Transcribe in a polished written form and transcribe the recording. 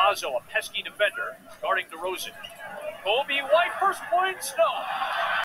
Milazzo, a pesky defender, guarding DeRozan. Coby White, first points, no.